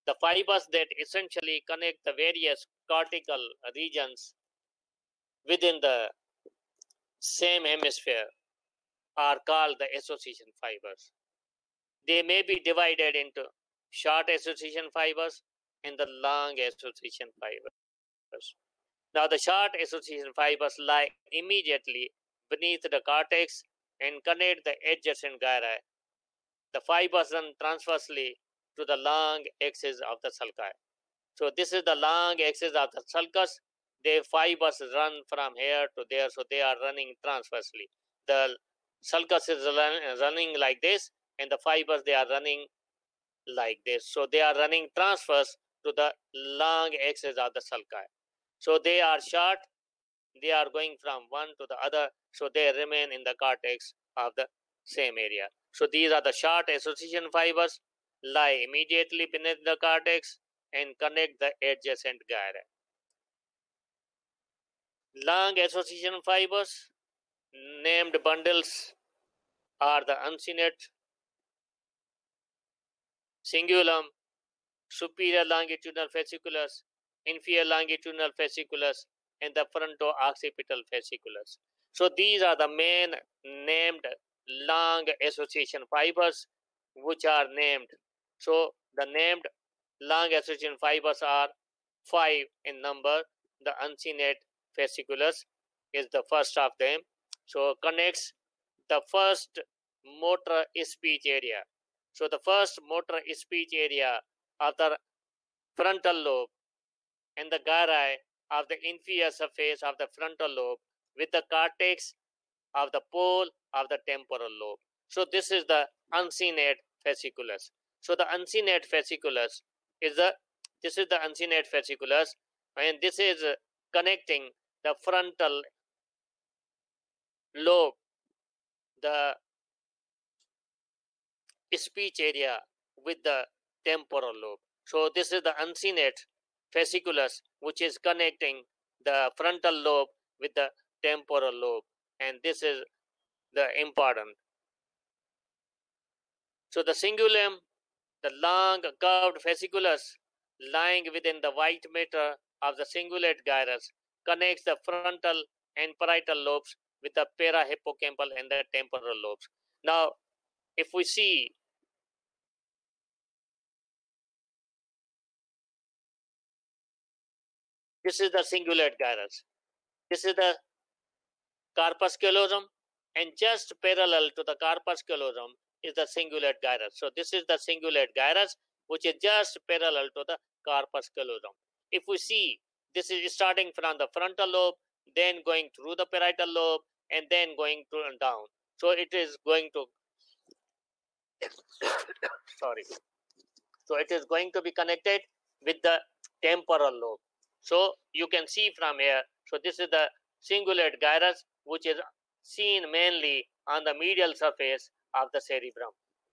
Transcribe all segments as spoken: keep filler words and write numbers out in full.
The fibers that essentially connect the various cortical regions within the same hemisphere are called the association fibers. They may be divided into short association fibers and the long association fibers. Now, the short association fibers lie immediately beneath the cortex and connect the adjacent gyri. The fibers run transversely to the long axis of the sulci. So this is the long axis of the sulcus. The fibers run from here to there, so they are running transversely. The sulcus is run, running like this, and the fibers, they are running like this. So they are running transverse to the long axis of the sulci. So they are short, they are going from one to the other, so they remain in the cortex of the same area. So these are the short association fibers, lie immediately beneath the cortex and connect the adjacent gyri. Long association fibers, named bundles, are the uncinate cingulum, superior longitudinal fasciculus, inferior longitudinal fasciculus, and the fronto-occipital fasciculus. So these are the main named long association fibers which are named. So the named long association fibers are five in number. The uncinate fasciculus is the first of them. So connects the first motor speech area. So the first motor speech area of the frontal lobe and the gyri of the inferior surface of the frontal lobe with the cortex of the pole of the temporal lobe. So this is the uncinate fasciculus. So the uncinate fasciculus is the, this is the uncinate fasciculus, and this is connecting the frontal lobe, the speech area, with the temporal lobe. So this is the uncinate fasciculus which is connecting the frontal lobe with the temporal lobe, and this is the important. So the cingulum, the long curved fasciculus lying within the white matter of the cingulate gyrus, connects the frontal and parietal lobes with the parahippocampal and the temporal lobes. Now, if we see this is the cingulate gyrus, this is the corpus callosum, and just parallel to the corpus callosum is the cingulate gyrus. So this is the cingulate gyrus which is just parallel to the corpus callosum. If we see, this is starting from the frontal lobe, then going through the parietal lobe, and then going to and down. So it is going to sorry. So it is going to be connected with the temporal lobe. So you can see from here. So this is the cingulate gyrus which is seen mainly on the medial surface of the cerebrum.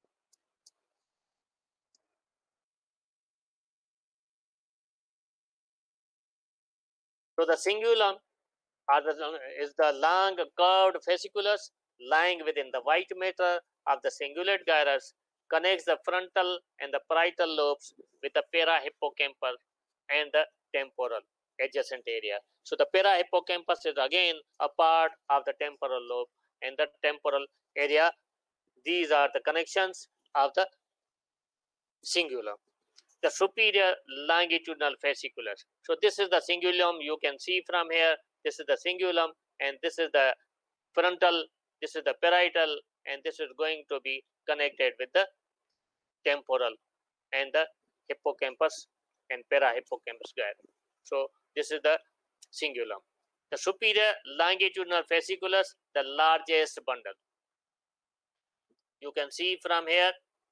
So the cingulum is the long curved fasciculus lying within the white matter of the cingulate gyrus, connects the frontal and the parietal lobes with the parahippocampal and the temporal adjacent area. So the parahippocampus is again a part of the temporal lobe and the temporal area. These are the connections of the cingulum. The superior longitudinal fasciculus. So this is the cingulum, you can see from here. This is the cingulum, and this is the frontal, this is the parietal, and this is going to be connected with the temporal and the hippocampus and parahippocampus gyri. So this is the cingulum. The superior longitudinal fasciculus, the largest bundle. You can see from here.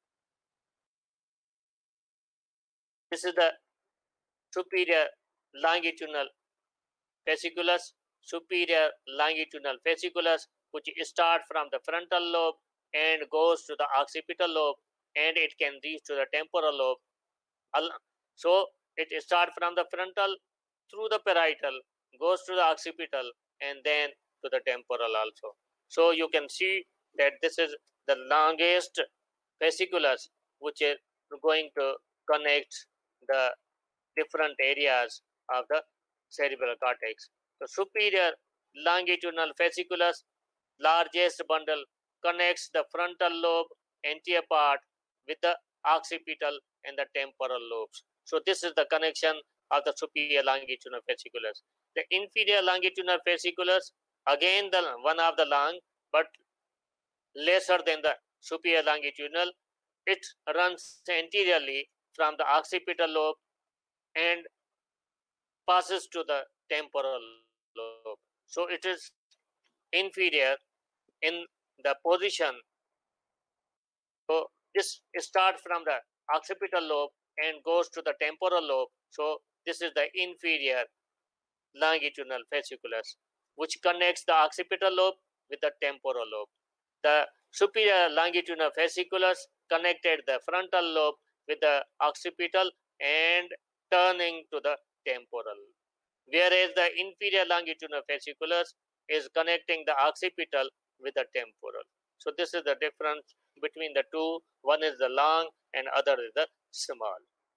This is the superior longitudinal fasciculus, superior longitudinal fasciculus, which starts from the frontal lobe and goes to the occipital lobe, and it can reach to the temporal lobe. So it starts from the frontal through the parietal, goes to the occipital, and then to the temporal also. So you can see that this is the longest fasciculus which is going to connect the different areas of the cerebral cortex. The superior longitudinal fasciculus, largest bundle, connects the frontal lobe anterior part with the occipital and the temporal lobes. So this is the connection of the superior longitudinal fasciculus. The inferior longitudinal fasciculus, again the one of the long but lesser than the superior longitudinal. It runs anteriorly from the occipital lobe and passes to the temporal lobe. So it is inferior in the position. So this starts from the occipital lobe and goes to the temporal lobe. So this is the inferior longitudinal fasciculus, which connects the occipital lobe with the temporal lobe. The superior longitudinal fasciculus connected the frontal lobe with the occipital and turning to the temporal, whereas the inferior longitudinal fasciculus is connecting the occipital with the temporal. So this is the difference between the two. One is the long and other is the small.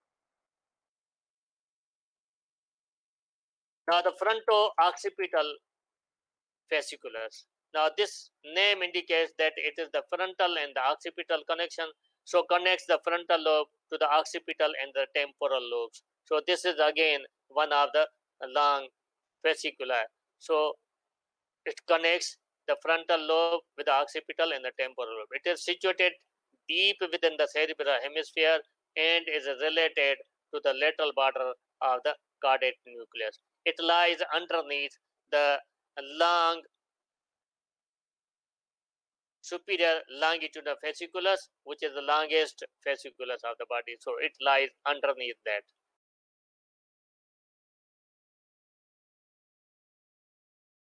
Now the fronto-occipital fasciculus. Now this name indicates that it is the frontal and the occipital connection. So connects the frontal lobe to the occipital and the temporal lobes. So this is again one of the long fascicula. So it connects the frontal lobe with the occipital and the temporal lobe. It is situated deep within the cerebral hemisphere and is related to the lateral border of the caudate nucleus. It lies underneath the long superior longitudinal fasciculus, which is the longest fasciculus of the body. So it lies underneath that.